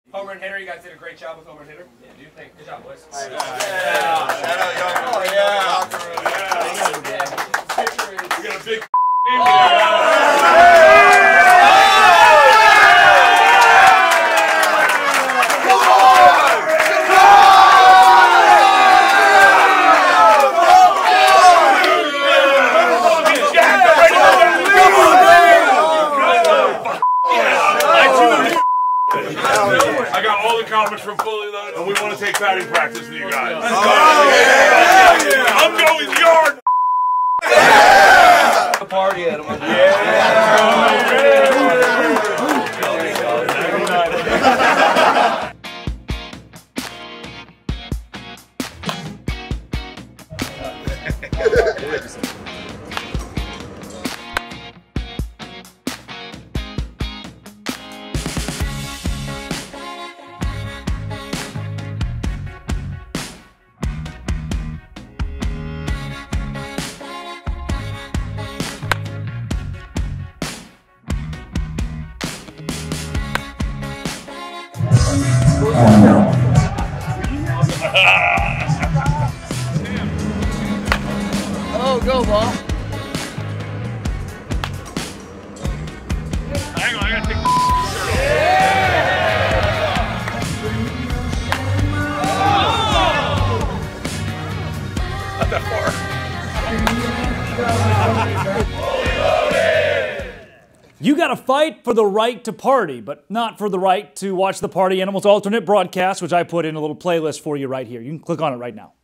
Homer and hitter, you guys did a great job with homer and hitter. Yeah, do you think? Good job, boys. Shout out, y'all. Oh, Yeah. We got a big I got all the comments from Fully Loaded, and we want to take batting practice with you guys. I'm going yard. Party at him. Oh, go ball. Hang on, I gotta take the shirt off. Not that far. You got to fight for the right to party, but not for the right to watch the Party Animals alternate broadcast, which I put in a little playlist for you right here. You can click on it right now.